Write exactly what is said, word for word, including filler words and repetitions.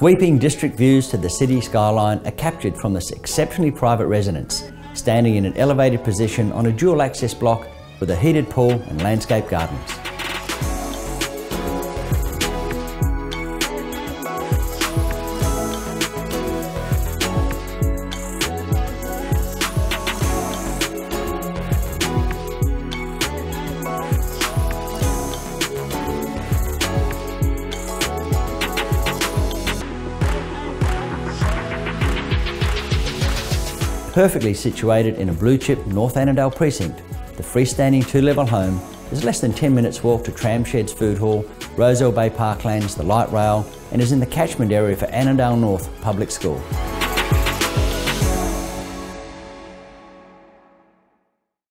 Sweeping district views to the city skyline are captured from this exceptionally private residence, standing in an elevated position on a dual access block with a heated pool and landscape gardens. Perfectly situated in a blue-chip North Annandale precinct, the freestanding two-level home is less than ten minutes walk to Tramsheds Food Hall, Roselle Bay Parklands, the light rail, and is in the catchment area for Annandale North Public School.